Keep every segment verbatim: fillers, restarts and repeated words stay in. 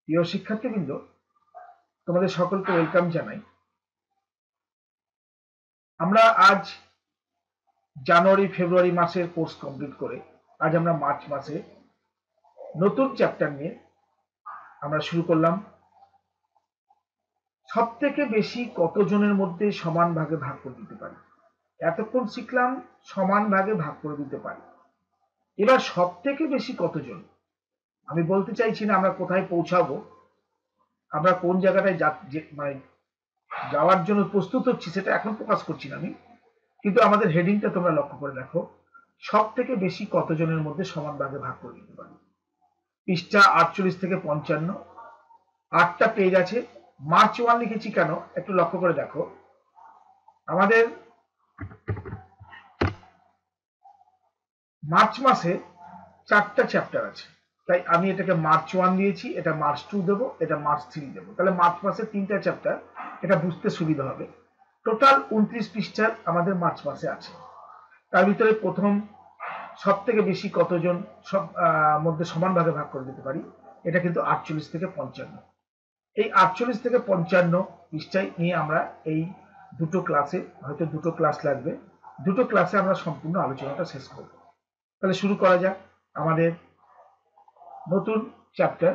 প্রিয় শিক্ষার্থীবৃন্দ, তোমাদের সকলকে ওয়েলকাম জানাই। আমরা আজ জানুয়ারি ফেব্রুয়ারি মাসের কোর্স কমপ্লিট করে আজ আমরা মার্চ মাসে নতুন চ্যাপ্টার নিয়ে আমরা শুরু করলাম। সব থেকে বেশি কতজনের মধ্যে সমান ভাগে ভাগ করে দিতে পারি। এতক্ষণ শিখলাম সমান ভাগে ভাগ করে দিতে পারি। এবার সব থেকে বেশি কতজন, আমি বলতে চাইছি না আমরা কোথায় পৌঁছাবো, আমরা কোন জায়গাটায় মানে যাওয়ার জন্য প্রস্তুত হচ্ছি সেটা এখন প্রকাশ করছি না আমি, কিন্তু আমাদের হেডিংটা তোমরা লক্ষ্য করে দেখো, সব থেকে বেশি কতজনের মধ্যে সমান ভাগে ভাগ করে দিতে পারি। পৃষ্ঠা আটচল্লিশ থেকে পঞ্চান্ন, আটটা পেজ আছে। মার্চ ওয়ান লিখেছি কেন একটু লক্ষ্য করে দেখো। আমাদের মার্চ মাসে চারটা চ্যাপ্টার আছে, তাই আমি এটাকে মার্চ ওয়ান দিয়েছি, এটা মার্চ টু দেবো, এটা মার্চ থ্রি দেবো। তাহলে মার্চ মাসে তিনটা চ্যাপ্টার, এটা বুঝতে সুবিধা হবে। টোটাল উনত্রিশ পৃষ্ঠার আমাদের মার্চ মাসে আছে। তার ভিতরে প্রথম সব থেকে বেশি কতজন সব মধ্যে সমান ভাগে ভাগ করে দিতে পারি, এটা কিন্তু আটচল্লিশ থেকে পঞ্চান্ন। এই আটচল্লিশ থেকে পঞ্চান্ন পৃষ্ঠায় নিয়ে আমরা এই দুটো ক্লাসে, হয়তো দুটো ক্লাস লাগবে, দুটো ক্লাসে আমরা সম্পূর্ণ আলোচনাটা শেষ করব। তাহলে শুরু করা যাক আমাদের নতুন চ্যাপ্টার,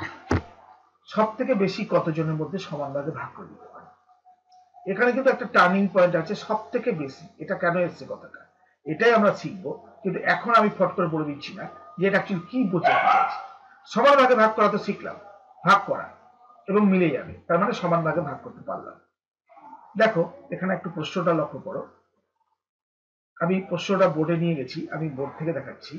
সব থেকে বেশি কতজনের মধ্যে সমান ভাগে ভাগ করে দিতে পারি। এখানে কিন্তু একটা টার্নিং পয়েন্ট আছে, সব থেকে বেশি, এটা কেন এসছে কথাটা, এটাই আমরা শিখবো। কিন্তু এখন আমি ফট করে বলে দিচ্ছি না যে এটা অ্যাকচুয়ালি কি বোঝাতে চাইছে। সমান ভাগে ভাগ করা তো শিখলাম, ভাগ করা এবং মিলে যাবে, তার মানে সমান ভাগে ভাগ করতে পারলাম। দেখো এখানে একটু প্রশ্নটা লক্ষ্য করো, আমি প্রশ্নটা বোর্ডে নিয়ে গেছি, আমি বোর্ড থেকে দেখাচ্ছি।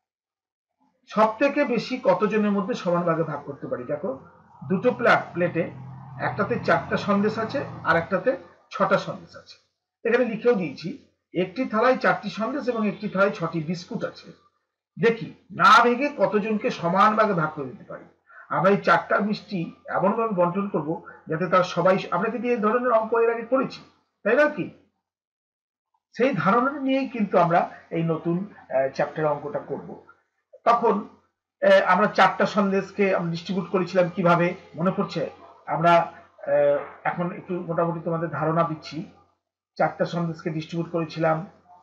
সব থেকে বেশি কতজনের মধ্যে সমান ভাগে ভাগ করতে পারি। দেখো দুটো প্লেট প্লেটে একটাতে চারটা সন্দেশ আছে আর একটাতে ছটা সন্দেশ আছে। এখানে লিখেও দিয়েছি একটি থালায় চারটি সন্দেশ এবং একটি থালায় ছটি বিস্কুট আছে। দেখি না ভেঙে কতজনকে সমান ভাগে ভাগ করে দিতে পারি। আমরা এই চারটা মিষ্টি এমনভাবে বন্টন করব যাতে তারা সবাই, আমরা কিন্তু এই ধরনের অঙ্ক এর আগে করেছি তাই না কি, সেই ধারণা নিয়েই কিন্তু আমরা এই নতুন চ্যাপ্টার অঙ্কটা করব। তখন আমরা চারটা সন্দেশকে আমরা ডিস্ট্রিবিউট করেছিলাম কিভাবে মনে পড়ছে? আমরা এখন একটু মোটামুটি তোমাদের ধারণা দিচ্ছি। চারটা সন্দেশকে ডিস্ট্রিবিউট করেছিলাম,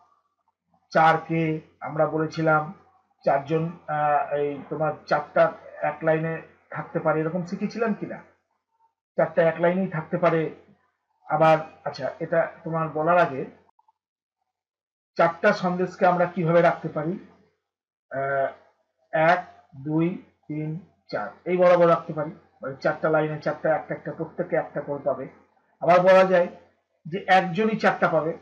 চারকে আমরা বলেছিলাম চারজন এই তোমার চারটা এক লাইনে থাকতে পারে, এরকম শিখেছিলাম কিনা, চারটা এক লাইনেই থাকতে পারে। আবার আচ্ছা, এটা তোমার বলার আগে চারটা সন্দেশকে আমরা কিভাবে রাখতে পারি, এক দুই তিন চার এই বরাবর রাখতে পারি, মানে চারটা লাইনে চারটা একটা একটা প্রত্যেকে একটা করে পাবে। আবার বলা যায় যে একজনই চারটা পাবে,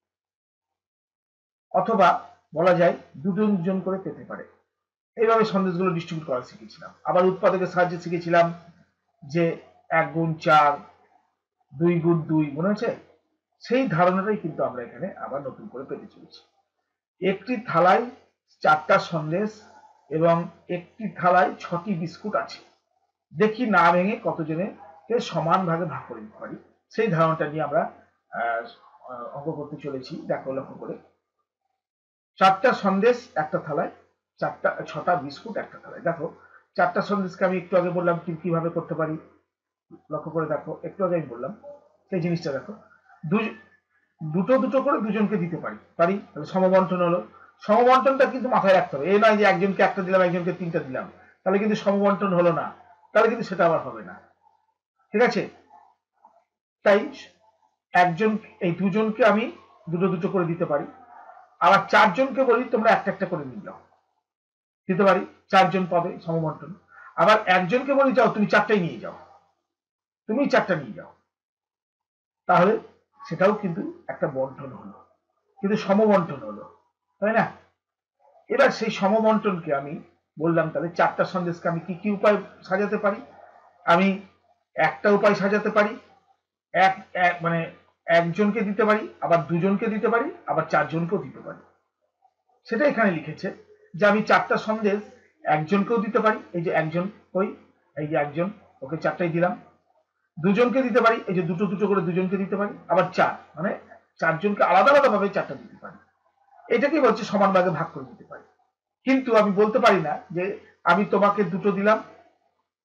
অথবা বলা যায় দুজন দুজন করে পেতে পারে। এইভাবে সন্দেশগুলো ডিস্ট্রিবিউট করা শিখেছিলাম। আবার উৎপাদকের সাহায্যে শিখেছিলাম যে এক গুণ চার, দুই গুণ দুই, মনে হচ্ছে? সেই ধারণাটাই কিন্তু আমরা এখানে আবার নতুন করে পেতে চলেছি। একটি থালায় চারটা সন্দেশ এবং একটি থালায় ছটি বিস্কুট আছে, দেখি না ভেঙে কতজনে সমান ভাগে ভাগ করে দিতে পারি, সেই ধারণাটা নিয়ে আমরা অঙ্ক করতে চলেছি। দেখো লক্ষ্য করে, চারটা সন্দেশ একটা থালায়, চারটা ছটা বিস্কুট একটা থালায়। দেখো চারটা সন্দেশকে আমি একটু আগে বললাম কিভাবে করতে পারি, লক্ষ্য করে দেখো, একটু আগে আমি বললাম সেই জিনিসটা। দেখো দুটো দুটো করে দুজনকে দিতে পারি পারি তাহলে সমবন্টন হলো। সমবন্টনটা কিন্তু মাথায় রাখতে হবে, এই নয় যে একজনকে একটা দিলাম একজনকে তিনটা দিলাম, তাহলে কিন্তু সমবন্টন হলো না, তাহলে কিন্তু সেটা আবার হবে না, ঠিক আছে? তাই একজন এই দুজনকে আমি দুটো দুটো করে দিতে পারি। আবার চারজনকে বলি তোমরা একটা একটা করে নিয়ে যাও, দিতে পারি, চারজন পাবে সমবন্টন। আবার একজনকে বলি যাও তুমি চারটাই নিয়ে যাও, তুমি চারটা নিয়ে যাও, তাহলে সেটাও কিন্তু একটা বন্টন হলো, কিন্তু সমবন্টন হলো, তাই না? এবার সেই সমবন্টনকে আমি বললাম তাহলে চারটা সন্দেশকে আমি কি কি উপায় সাজাতে পারি। আমি একটা উপায় সাজাতে পারি, এক মানে একজনকে দিতে পারি, আবার দুজনকে দিতে পারি, আবার চারজনকেও দিতে পারি। সেটা এখানে লিখেছে যে আমি চারটা সন্দেশ একজনকেও দিতে পারি, এই যে একজন, ওই এই যে একজন, ওকে চারটাই দিলাম। দুজনকে দিতে পারি, এই যে দুটো দুটো করে দুজনকে দিতে পারি। আবার চার মানে চারজনকে আলাদা আলাদা ভাবে চারটা দিতে পারি। এটাকে বলছে সমান ভাগে ভাগ করে দিতে পারি। কিন্তু আমি বলতে পারি না যে আমি তোমাকে দুটো দিলাম,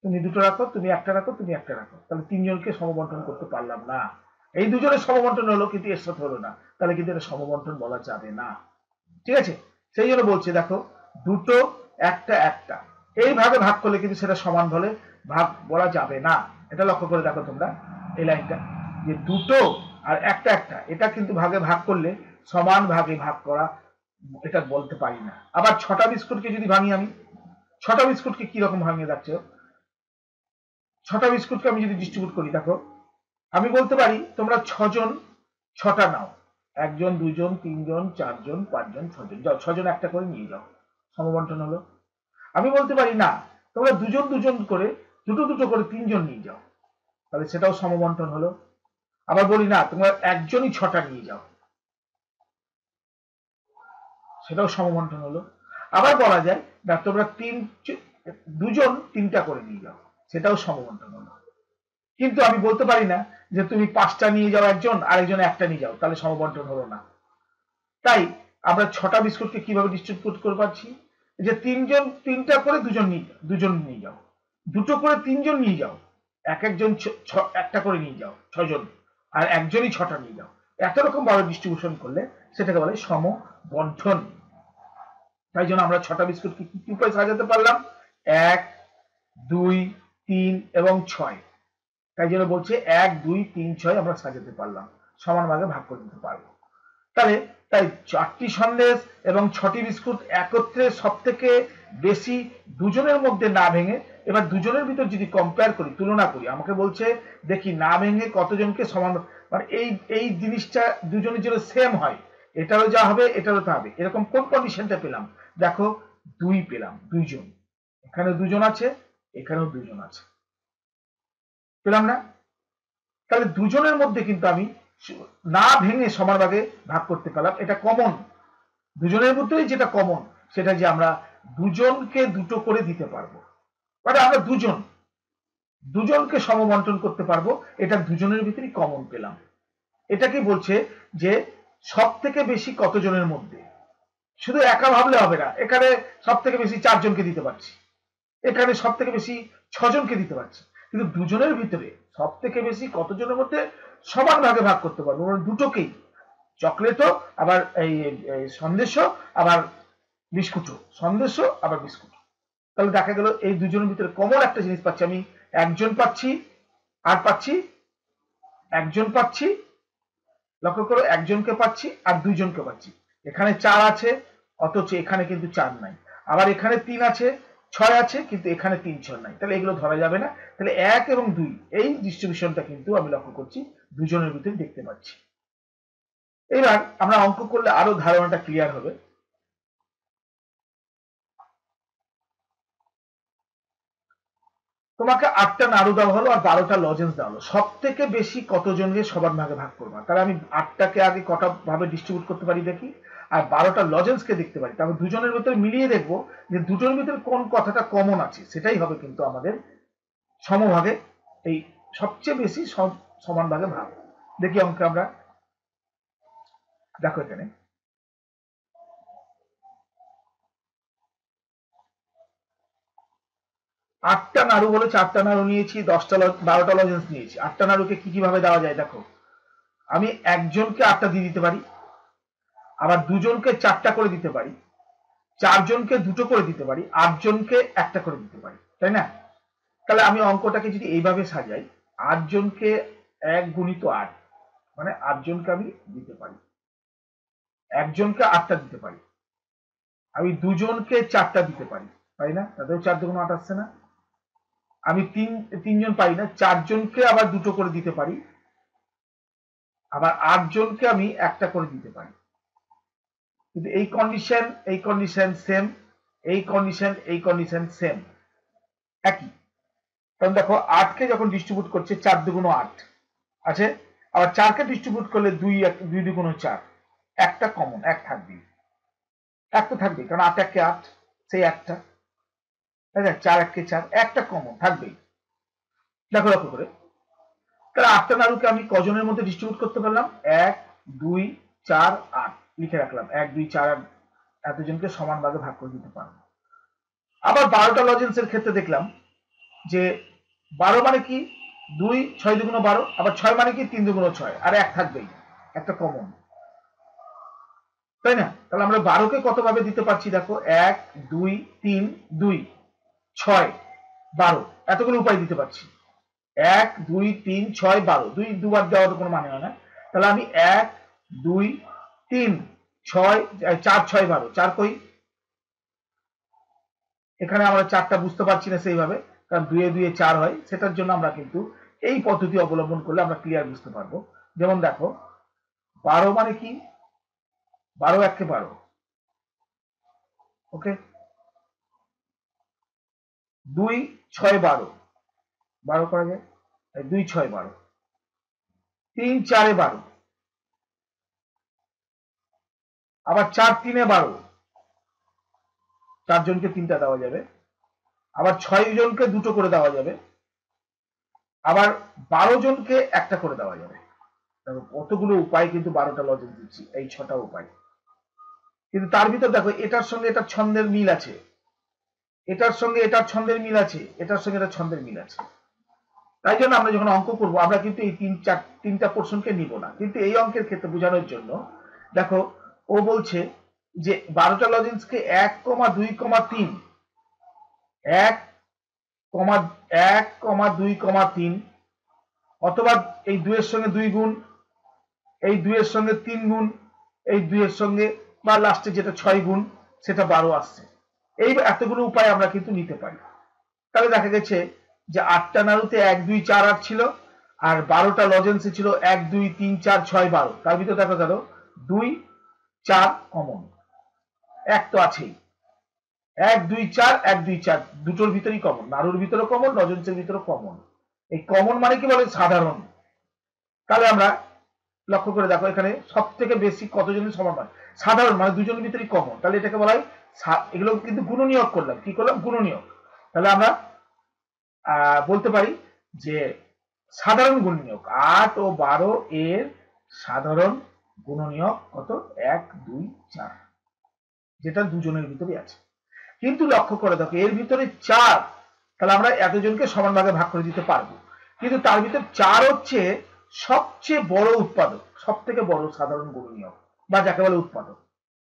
তুমি দুটো রাখো, তুমি একটা রাখো, তুমি একটা রাখো, তাহলে তিনজনকে সমবন্টন করতে পারলাম না। এই দুজনের সমবন্টন হলো কিন্তু এর সাথে হলো না, তাহলে কিন্তু এটা সমবন্টন বলা যাবে না। ঠিক আছে, সেই জন্য বলছে দেখো দুটো একটা একটা এইভাবে ভাগ করলে কিন্তু সেটা সমান বলে ভাগ বলা যাবে না। এটা লক্ষ্য করে দেখো তোমরা এই লাইনটা, যে দুটো আর একটা একটা এটা কিন্তু ভাগে ভাগ করলে সমান ভাগে ভাগ করা এটা বলতে পারি না। আবার ছটা বিস্কুটকে যদি ভাঙি আমি, ছটা বিস্কুটকে কিরকম ভাঙিয়ে যাচ্ছে, ছটা বিস্কুটকে আমি যদি ডিস্ট্রিবিউট করি, দেখো আমি বলতে পারি তোমরা ছজন ছটা নাও, একজন দুজন তিনজন চারজন পাঁচজন ছজন, যাও ছজন একটা করে নিয়ে যাও, সমবন্টন হলো। আমি বলতে পারি না তোমরা দুজন দুজন করে দুটো দুটো করে তিনজন নিয়ে যাও, তাহলে সেটাও সমবন্টন হলো। আবার বলি না তোমরা একজনই ছটা নিয়ে যাও, সেটাও সমবন্টন হলো। আবার বলা যায় না তোমরা তিন দুজন তিনটা করে নিয়ে যাও, সেটাও সমবন্টন হলো। কিন্তু আমি বলতে পারি না যে তুমি পাঁচটা নিয়ে যাও একজন, আরেকজন একটা নিয়ে যাও, তাহলে সমবন্টন হলো না। তাই আমরা ছটা বিস্কুটকে কিভাবে ডিস্ট্রিবিউট করে পাচ্ছি, যে তিনজন তিনটা করে দুজন নিয়ে দুজন নিয়ে যাও, দুটো করে তিনজন নিয়ে যাও, এক একজন একটা করে নিয়ে যাও ছজন, আর একজনই ছটা নিয়ে যাও। এত রকম ভাবে ডিস্ট্রিবিউশন করলে সেটাকে বলে সমবন্টন। তাই জন্য আমরা ছটা বিস্কুটকে কি কি উপায়ে সাজাতে পারলাম, এক দুই তিন এবং ছয়। তাই জন্য বলছে এক দুই তিন ছয় আমরা সাজাতে পারলাম, সমান ভাগে ভাগ করে দিতে পারবো। তাহলে তাই চারটি সন্দেশ এবং ছটি বিস্কুট একত্রে সব থেকে বেশি দুজনের মধ্যে না ভেঙে, এবার দুজনের ভিতর যদি কম্পেয়ার করি, তুলনা করি, আমাকে বলছে দেখি না ভেঙে কতজনকে সমান, মানে এই এই জিনিসটা দুজনের জন্য সেম হয়, এটারও যা হবে এটারও তা হবে, এরকম কোন কন্ডিশনটা পেলাম, দেখো দুই পেলাম, দুইজন, এখানে দুজন আছে এখানেও দুজন আছে, পেলাম না? তাহলে দুজনের মধ্যে কিন্তু আমি না ভেঙে সমান ভাগে ভাগ করতে পারলাম, এটা কমন। দুজনের মধ্যেই যেটা কমন সেটা যে আমরা দুজনকে দুটো করে দিতে পারবো, মানে আমরা দুজন দুজনকে সমবন্টন করতে পারবো, এটা দুজনের ভিতরেই কমন পেলাম। এটাকে বলছে যে সব থেকে বেশি কতজনের মধ্যে, শুধু একা ভাবলে হবে না, এখানে সব থেকে বেশি চারজনকে দিতে পারছি, এখানে সব থেকে বেশি ছজনকে দিতে পারছি, কিন্তু দুজনের ভিতরে সব থেকে বেশি কতজনের মধ্যে সমান ভাগে ভাগ করতে পারবো, মানে দুটোকেই, চকলেটও আবার এই সন্দেশও আবার বিস্কুটও, সন্দেশও আবার বিস্কুট। তাহলে দেখা গেল এই দুজনের ভিতরে কমন একটা জিনিস পাচ্ছি, আমি একজন পাচ্ছি আর পাচ্ছি একজন পাচ্ছি, লক্ষ্য করো একজনকে পাচ্ছি আর দুইজনকে পাচ্ছি। এখানে চার আছে অথচ এখানে কিন্তু চার নাই, আবার এখানে তিন আছে ছয় আছে কিন্তু এখানে তিন ছয় নাই, তাহলে এগুলো ধরা যাবে না। তাহলে এক এবং দুই এই ডিস্ট্রিবিউশনটা কিন্তু আমি লক্ষ্য করছি দুজনের ভিতরে দেখতে পাচ্ছি। এবার আমরা অঙ্ক করলে আরো ধারণাটা ক্লিয়ার হবে। তোমাকে আটটা নাড়ু দেওয়া হলো আর বারোটা লজেন্স দেওয়া হলো, সব থেকে বেশি কতজনকে সবার ভাগে ভাগ করবো, তাহলে আমি আটটাকে আগে কটা ভাবে ডিস্ট্রিবিউট করতে পারি দেখি, আর বারোটা লজেন্সকে দেখতে পারি, তারপর দুজনের ভিতরে মিলিয়ে দেখবো যে দুজনের ভিতরে কোন কথাটা কমন আছে, সেটাই হবে কিন্তু আমাদের সমভাগে, এই সবচেয়ে বেশি সমান ভাগে ভাগ। দেখি অঙ্কে আমরা, দেখো এখানে আটটা নাড়ু বলে চারটা নাড়ু নিয়েছি, দশটা বারোটা লজেন্স নিয়েছি, আটটা নাড়ুকে কি কিভাবে দেওয়া যায় দেখো, আমি একজনকে আটটা দিয়ে দিতে পারি, আবার দুজনকে চারটা করে দিতে পারি, চারজনকে দুটো করে দিতে পারি, আটজনকে একটা করে দিতে পারি, তাই না? তাহলে আমি অঙ্কটাকে যদি এইভাবে সাজাই, আটজনকে এক গুণিত আট, মানে আটজনকে আমি দিতে পারি, একজনকে আটটা দিতে পারি, আমি দুজনকে চারটা দিতে পারি, তাই না? তাতেও চার দুগুণ আট আসছে না? আমি তিন তিনজন পাই না, চারজনকে আবার দুটো করে দিতে পারি, আবার আটজনকে আমি একটা করে দিতে পারি, কিন্তু এই কন্ডিশন এই কন্ডিশন সেম, এই কন্ডিশন এই কন্ডিশন সেম, একই। কারণ দেখো আটকে যখন ডিস্ট্রিবিউট করছে চার দুগুণ আট আছে, আবার চারকে ডিস্ট্রিবিউট করলে দুই দুই দুগুণ চার, একটা কমন এক থাকবে, এক তো থাকবে কারণ আট এককে আট, সেই একটা, তাই না? চার এককে চার, একটা কমন থাকবেই। দেখো লক্ষ্য করে, তাহলে আটটা নাড়ুকে আমি কজনের মধ্যে ডিস্ট্রিবিউট করতে পারলাম, এক দুই চার আট লিখে রাখলাম, এক দুই চার আট এতজনকে সমান ভাগে ভাগ করে দিতে পারবো। আবার বারোটা লজেন্সের ক্ষেত্রে দেখলাম যে বারো মানে কি দুই, ছয় দুগুণ বারো, আবার ছয় মানে কি তিন দুগুণ ছয়, আর এক থাকবেই একটা কমন, তাই না? তাহলে আমরা বারোকে কত ভাবে দিতে পারছি দেখো, এক, দুই, তিন, দুই, ছয়, বারো, এতগুলো উপায় দিতে পারছি। এক, দুই, তিন, ছয়, বারো, দুই দুবার দেওয়ার কোনো মানে হয় না। তাহলে আমি এক, দুই, তিন, ছয়, চার, ছয়, বারো, চার কই? এখানে আমরা চারটা বুঝতে পারছি না সেইভাবে, কারণ দুয়ে দুয়ে চার হয়, সেটার জন্য আমরা কিন্তু এই পদ্ধতি অবলম্বন করলে আমরা ক্লিয়ার বুঝতে পারবো। যেমন দেখো, বারো মানে কি, বারো একে বারো, ওকে, দুই ছয় বারো, বারো করা যায়, দুই ছয় বারো, তিন চারে বারো, আবার চার তিনে বারো, চারজনকে তিনটা দেওয়া যাবে, আবার ছয় জনকে দুটো করে দেওয়া যাবে, আবার বারো জনকে একটা করে দেওয়া যাবে। দেখো কতগুলো উপায় কিন্তু বারোটা লজিক দিচ্ছি, এই ছটা উপায়। কিন্তু তার ভিতর দেখো এটার সঙ্গে এটার ছন্দের মিল আছে, এটার সঙ্গে এটার ছন্দের মিল আছে, এটার সঙ্গে এটার ছন্দের মিল আছে। তাই জন্য আমরা যখন অঙ্ক করবো আমরা কিন্তু এই তিন চার তিনটা পোর্শনকে নিব না, কিন্তু এই অঙ্কের ক্ষেত্রে বোঝানোর জন্য দেখো ও বলছে যে বারোটা লজেন্সকে এক কমা দুই কমা তিন, এক কমা এক কমা দুই কমা তিন, অথবা এই দুইয়ের সঙ্গে দুই গুণ, এই দুইয়ের সঙ্গে তিন গুণ, এই দুইয়ের সঙ্গে বা লাস্টে যেটা ছয় গুণ সেটা বারো আসছে। এই এতগুলো উপায় আমরা কিন্তু নিতে পারি। তাহলে দেখা গেছে যে আটটা নাড়ুতে এক দুই চার আট ছিল, আর বারোটা লজেন্সে ছিল এক দুই তিন চার ছয় বারো, তার ভিতরে দেখা গেল দুই চার কমন, এক তো আছেই, এক দুই চার, এক দুই চার দুটোর ভিতরেই কমন, নাড়ুর ভিতরে কমন, লজেন্সের ভিতরে কমন। এই কমন মানে কি বলে সাধারণ। তাহলে আমরা লক্ষ্য করে দেখো এখানে সব থেকে বেশি কতজনের সমান হয়, সাধারণ মানে দুজনের ভিতরেই কমন, তাহলে এটাকে বলা হয়, এগুলো কিন্তু গুণনীয়ক করলাম, কি করলাম, গুণনীয়ক। তাহলে আমরা আহ বলতে পারি যে সাধারণ গুণনীয়ক আট ও বারো এর সাধারণ গুণনীয়ক কত, এক দুই চার, যেটা দুজনের ভিতরে আছে। কিন্তু লক্ষ্য করে দেখো এর ভিতরে চার, তাহলে আমরা এতজনকে সমান ভাগে ভাগ করে দিতে পারবো, কিন্তু তার ভিতরে চার হচ্ছে সবচেয়ে বড় উৎপাদক, সব থেকে বড় সাধারণ গুণনীয়ক, বা যাকে বলে উৎপাদক,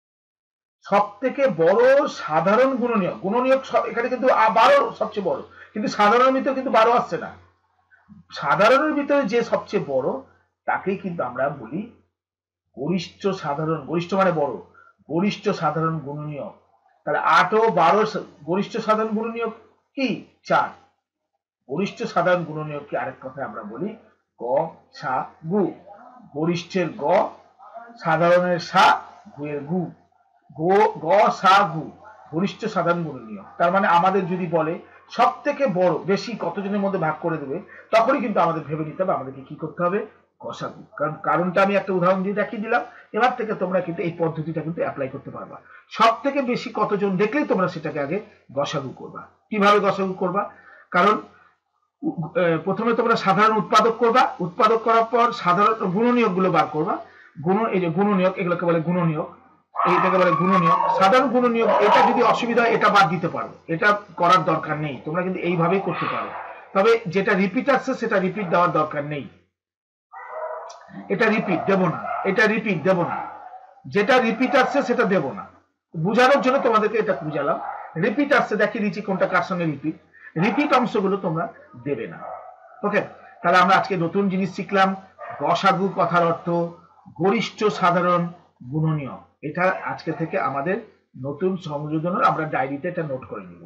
সব থেকে বড় সাধারণ গুণনীয়ক। গুণনীয়ক এখানে কিন্তু বারো সবচেয়ে বড়, কিন্তু সাধারণের ভিতরে কিন্তু বারো আসছে না, সাধারণের ভিতরে যে সবচেয়ে বড় তাকেই কিন্তু আমরা বলি গরিষ্ঠ সাধারণ, গরিষ্ঠ মানে বড়, গরিষ্ঠ সাধারণ গুণনীয়ক। তাহলে আট ও বারো গরিষ্ঠ সাধারণ গুণনীয়ক কি, চার। গরিষ্ঠ সাধারণ গুণনীয়ককে আরেক কথায় আমরা বলি গ সা গু, গরিষ্ঠের গ, সাধারণের সা, গুয়ের গু, গো গ সা গু, গরিষ্ঠ সাধারণ গুণনীয়ক। তার মানে আমাদের যদি বলে সব থেকে বড় বেশি কতজনের মধ্যে ভাগ করে দেবে, তখনই কিন্তু আমাদের ভেবে নিতে হবে আমাদেরকে কি করতে হবে, গসাগু। কারণ কারণটা আমি একটা উদাহরণ দিয়ে দেখিয়ে দিলাম, এবার থেকে তোমরা কিন্তু এই পদ্ধতিটা কিন্তু অ্যাপ্লাই করতে পারবা। সব থেকে বেশি কতজন দেখলেই তোমরা সেটাকে আগে গসাগু করবা। কিভাবে গসাগু করবা, কারণ প্রথমে তোমরা সাধারণ উৎপাদক করবা, উৎপাদক করার পর সাধারণ গুণনীয়ক গুলো বার করবা, গুণ এই যে গুণনীয়ক এগুলোকে বলে গুণনীয়ক, এইটাকে বলে গুণনীয়ক। সাধারণ গুণনীয়ক এটা যদি অসুবিধা হয় এটা বাদ দিতে পারো, এটা করার দরকার নেই, তোমরা কিন্তু এইভাবেই করতে পারো। তবে যেটা রিপিট আসছে সেটা রিপিট দেওয়ার দরকার নেই, এটা রিপিট দেব না, এটা রিপিট দেব না, যেটা রিপিট আসছে সেটা দেব না। বুঝানোর জন্য তোমাদেরকে এটা বুঝালাম, রিপিট আসছে দেখিয়ে দিচ্ছি কোনটা কার সঙ্গে রিপিট, রিপিট অংশগুলো তোমরা দেবে না। ওকে, তাহলে আমরা আজকে নতুন জিনিস শিখলাম, গসাগু কথার অর্থ গরিষ্ঠ সাধারণ গুণনীয়ক। এটা আজকে থেকে আমাদের নতুন সংযোজনের, আমরা ডায়েরিতে এটা নোট করে নিব,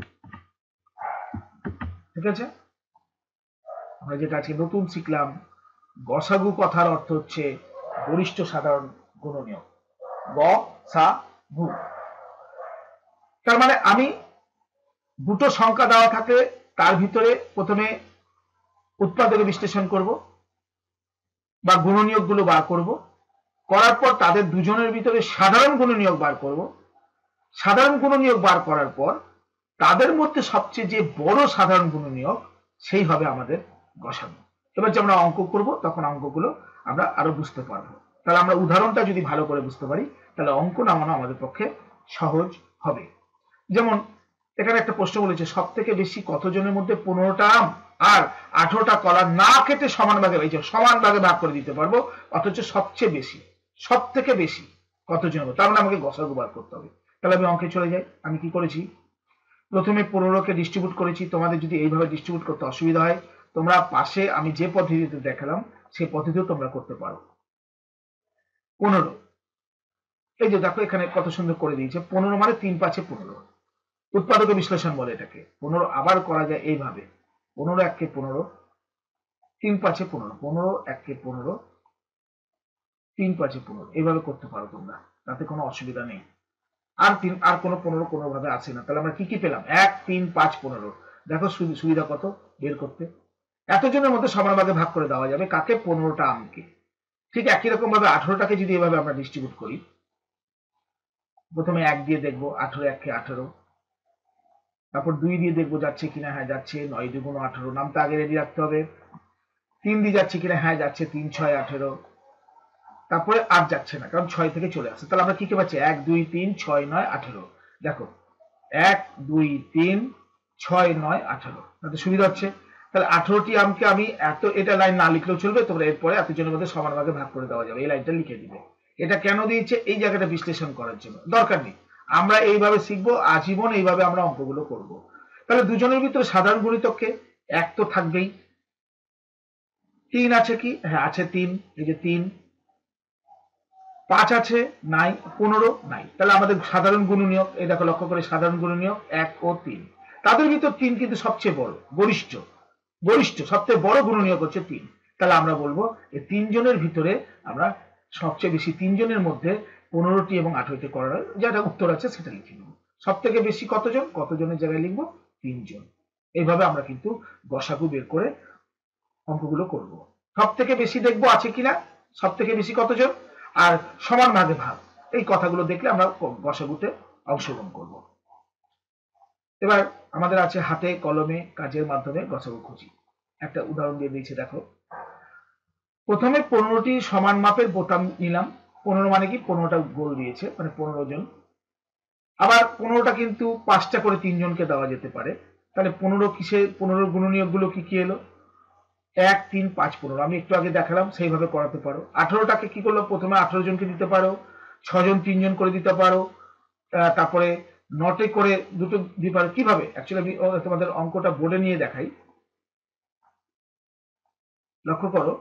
ঠিক আছে? আমরা যেটা আজকে নতুন শিখলাম, গসাগু কথার অর্থ হচ্ছে গরিষ্ঠ সাধারণ গুণনীয়ক, গ সা গু। তার মানে আমি দুটো সংখ্যা দেওয়া থাকে, তার ভিতরে প্রথমে উৎপাদকে বিশ্লেষণ করব বা গুণনীয়ক গুলো বার করব, করার পর তাদের দুজনের ভিতরে সাধারণ গুণনীয়ক বার করব, সাধারণ গুণনীয়ক বার করার পর তাদের মধ্যে সবচেয়ে যে বড় সাধারণ গুণনীয়ক সেই হবে আমাদের গসাগু। এবার যে আমরা অঙ্ক করব তখন অঙ্কগুলো আমরা আরো বুঝতে পারবো। তাহলে আমরা উদাহরণটা যদি ভালো করে বুঝতে পারি তাহলে অঙ্ক নামানো আমাদের পক্ষে সহজ হবে। যেমন এখানে একটা প্রশ্ন বলেছে সব থেকে বেশি কতজনের মধ্যে পনেরোটা আম আর আঠারোটা কলা না কেটে সমান ভাগে, এই যে সমান ভাগে ভাগ করে দিতে পারবো, অথচ সবচেয়ে বেশি, সব থেকে বেশি কতজনের মধ্যে, তার মানে আমাকে গসাগু বার করতে হবে। তাহলে আমি অঙ্কে চলে যাই। আমি কি করেছি, প্রথমে পনেরোকে ডিস্ট্রিবিউট করেছি। তোমাদের যদি এইভাবে ডিস্ট্রিবিউট করতে অসুবিধা হয়, তোমরা পাশে আমি যে পদ্ধতিতে দেখালাম সেই পদ্ধতিও তোমরা করতে পারো। পনেরো, এই যে দেখো এখানে কত সুন্দর করে দিয়েছে, পনেরো মানে তিন পাঁচে পনেরো, উৎপাদক বিশ্লেষণ বলে এটাকে। পনেরো আবার করা যায় এইভাবে, পনেরো এককে পনেরো, তিন পাঁচে পনেরো, পনেরো এককে পনেরো, তিন পাঁচে পনেরো, এইভাবে করতে পারো তোমরা, তাতে কোনো অসুবিধা নেই। আর তিন আর কোনো পনেরো কোনো ভাবে আসে না। তাহলে আমরা কি কি পেলাম, এক তিন পাঁচ পনেরো। দেখো সুবিধা কত বের করতে, এতজনের মধ্যে সমান ভাগে ভাগ করে দেওয়া যাবে কাকে, পনেরোটা আমকে। ঠিক একই রকম ভাবে আঠারোটাকে যদি এভাবে আমরা ডিস্ট্রিবিউট করি, প্রথমে এক দিয়ে দেখবো, আঠারো এককে আঠারো, তারপর দুই দিয়ে দেখবো যাচ্ছে কিনা, হ্যাঁ যাচ্ছে, নয় দুগুণ আঠারো, নামটা আগে রেডি রাখতে হবে। তিন দিয়ে যাচ্ছে কিনা, হ্যাঁ যাচ্ছে, তিন ছয় আঠেরো, তারপরে আট যাচ্ছে না কারণ ছয় থেকে চলে আসছে। তাহলে আমরা কি কি পাচ্ছি, এক দুই তিন ছয় নয় আঠেরো। দেখো এক দুই তিন ছয় নয় আঠেরো, তাতে সুবিধা হচ্ছে। তাহলে আঠেরোটি আমকে আমি এত, এটা লাইন না লিখলেও চলবে, তোমরা এরপরে এতজনের মধ্যে সমান ভাগে ভাগ করে দেওয়া যাবে, এই লাইনটা লিখে দিবে। এটা কেন দিয়েছে, এই জায়গাটা বিশ্লেষণ করার জন্য, দরকার নেই, আমরা এইভাবে শিখবো আজীবন, এইভাবে আমরা অঙ্কগুলো করব। তাহলে দুজনের ভিতরে সাধারণ গুণিতককে এক তো থাকবেই। তিন আছে কি, হ্যাঁ আছে তিন, এই যে তিন। পাঁচ আছে নাই, পনেরো নাই, তাহলে আমাদের সাধারণ গুণনীয়ক, এই দেখো লক্ষ্য করে, সাধারণ গুণনীয়ক এক ও তিন। তাদের ভিতর তিন কিন্তু সবচেয়ে বড়, গরিষ্ঠ, গরিষ্ঠ সবচেয়ে বড় গুণনীয়ক হচ্ছে তিন। তাহলে আমরা বলবো এই তিনজনের ভিতরে আমরা সবচেয়ে বেশি, তিনজনের মধ্যে পনেরোটি এবং আঠারোটি করার যেটা উত্তর আছে সেটা লিখে নেব। সব থেকে বেশি কতজন, কতজনের জায়গায় লিখবো তিনজন। এইভাবে আমরা কিন্তু গসাগু বের করে অঙ্কগুলো করব। সব থেকে বেশি দেখবো আছে কিনা, সব থেকে বেশি কতজন, আর সমান ভাগে ভাগ, এই কথাগুলো দেখলে আমরা গসাগুতে অংশগ্রহণ করব। এবার আমাদের আছে হাতে কলমে কাজের মাধ্যমে গসাগু খুঁজি। একটা উদাহরণ দিয়ে দিয়েছি দেখো, প্রথমে পনেরোটি সমান মাপের বোতাম নিলাম, পনেরো মানে কি পনেরোটা গোল দিয়েছে, মানে পনেরো জন। আবার পনেরোটা কিন্তু পাঁচটা করে তিনজনকে দেওয়া যেতে পারে। তাহলে পনেরো কিসে, পনেরো গুণনীয়ক গুলো কি কি এলো, এক তিন পাঁচ পনেরো, আমি একটু আগে দেখালাম সেইভাবে করাতে পারো। আঠারোটাকে কি করলো, প্রথমে আঠারো জনকে দিতে পারো, ছজন তিনজন করে দিতে পারো, তারপরে নটে করে দুটো দিতে পারো। কিভাবে, অ্যাকচুয়ালি আমি তোমাদের অঙ্কটা বোর্ডে নিয়ে দেখাই, লক্ষ্য করো।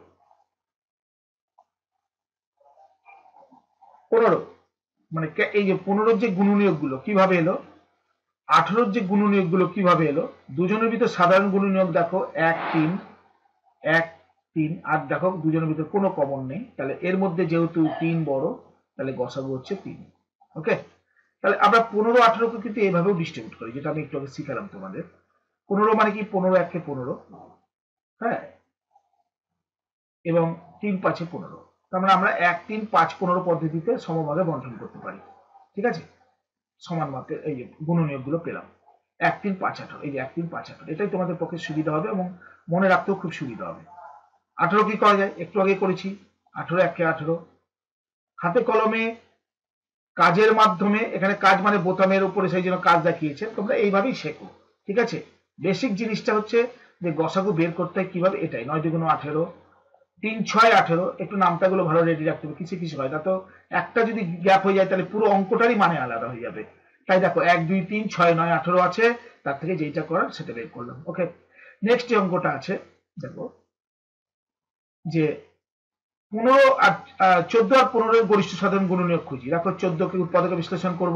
পনেরো মানে এই যে পনেরোর যে গুণনীয়ক গুলো কিভাবে এলো, আঠারোর যে গুণনীয়ক গুলো কিভাবে এলো, দুজনের ভিতর সাধারণ গুণনীয়ক দেখো এক তিন, এক তিন, আর দেখো দুজনের ভিতর কোনো কমন নেই, তাহলে এর মধ্যে যেহেতু তিন বড়, তাহলে গসাগু হচ্ছে তিন। ওকে, তাহলে আমরা পনেরো আঠারোকে কিন্তু এইভাবেও ডিস্ট্রিবিউট করি, যেটা আমি একটু আগে শিখালাম তোমাদের। পনেরো মানে কি, পনেরো একে পনেরো, হ্যাঁ, এবং তিন পাঁচে পনেরো, তার মানে আমরা এক তিন পাঁচ পনেরো পদ্ধতিতে সমভাগে বন্টন করতে পারি। ঠিক আছে, সমান মাত্রার এই যে গুণনীয়ক গুলো পেলাম, এক তিন পাঁচ আঠারো, এই যে এক তিন পাঁচ আঠারো, এটাই তোমাদের পক্ষে সুবিধা হবে এবং মনে রাখতেও খুব সুবিধা হবে। আঠারো কি করা যায়, একটু আগে করেছি, আঠারো একে আঠারো। হাতে কলমে কাজের মাধ্যমে, এখানে কাজ মানে বোতামের উপরে সেই জন্য কাজ দেখিয়েছে, তোমরা এইভাবেই শেখো। ঠিক আছে, বেসিক জিনিসটা হচ্ছে যে গসাগু বের করতে হয় কিভাবে, এটাই। নয় দুগুণ আঠেরো, তিন ছয় আঠেরো, একটু নামটাগুলো ভালো রেডি রাখতে হবে, কিছু কিছু হয় না তো, একটা যদি গ্যাপ হয়ে যায় তাহলে পুরো অঙ্কটারই মানে আলাদা হয়ে যাবে। তাই দেখো এক দুই তিন ছয় নয় আঠেরো আছে, তার থেকে যেটা করার সেটা বের করলাম। ওকে, নেক্সট যে অঙ্কটা আছে দেখো, যে পনেরো আর চোদ্দ আর পনেরো গরিষ্ঠ সাধারণ গুণনীয়ক খুঁজি। দেখো চোদ্দকে উৎপাদকে বিশ্লেষণ করব,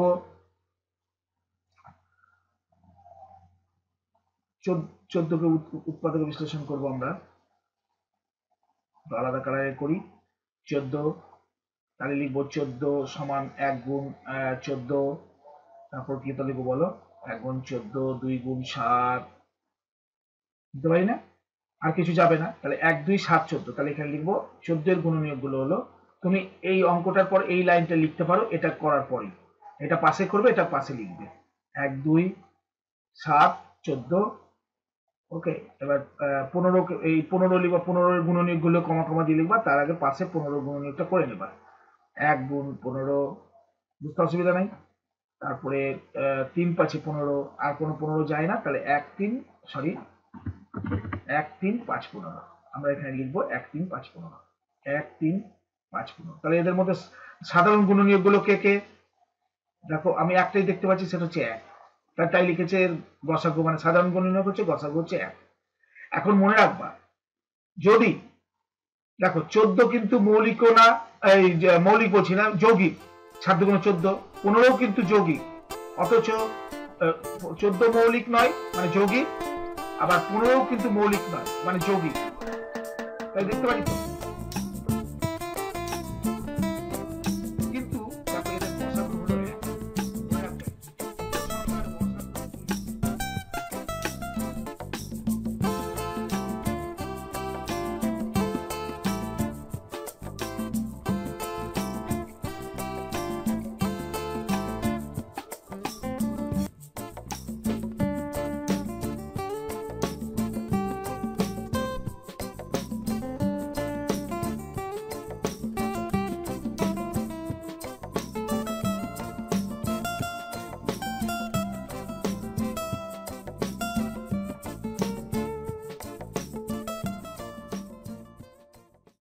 চোদ্দকে উৎপাদকে বিশ্লেষণ করব আমরা, আলাদা কালারে করি। চোদ্দ, তাহলে লিখবো চোদ্দ সমান এক গুণ চোদ্দ, তারপর কি তো লিখবো বলো, এক গুণ চোদ্দ, দুই গুণ সাত, বুঝতে পারি না, আর কিছু যাবে না। তাহলে এক দুই সাত চোদ্দ, তাহলে এখানে লিখবো চোদ্দ এর গুণনীয়ক গুলো হলো, তুমি এই অঙ্কটার পর এই লাইনটা লিখতে পারো, এটা করার পরই এটা পাশে করবে, এটা পাশে লিখবে, এক দুই সাত চোদ্দ। ওকে, এবার পনেরো, এই পনেরো লিখবা, পনেরোর গুণনীয়ক গুলো কমা কমা দিয়ে লিখবা, তার আগে পাশে পনেরো গুণনীয়কটা করে নেবা, এক গুণ পনেরো, বুঝতে অসুবিধা নাই। তারপরে তিন পাঁচে পনেরো, আর কোনো পনেরো যায় না, তাহলে এক তিন সরি এক তিন পাঁচ পনেরো আমরা এখানে লিখবো এক তিন পাঁচ পনেরো এক তিন পাঁচ পনেরো। তাহলে এদের মধ্যে সাধারণ গুণনীয়ক গুলো কে কে? দেখো আমি একটাই দেখতে পাচ্ছি, সেটা হচ্ছে এক, তার তাই লিখেছে গসাগু, মানে সাধারণ গুণনীয়ক হচ্ছে গসাগু হচ্ছে এক। এখন মনে রাখবা, যদি দেখো চোদ্দ কিন্তু মৌলিক না, এই মৌলিক বলছি না, যৌগিক, সাত দুগুণ চোদ্দ, পনেরো কিন্তু যৌগিক, অথচ চোদ্দ মৌলিক নয় মানে যৌগিক, আবার পনেরো কিন্তু মৌলিক নয় মানে যৌগিক। তাই দেখতে পাচ্ছি তো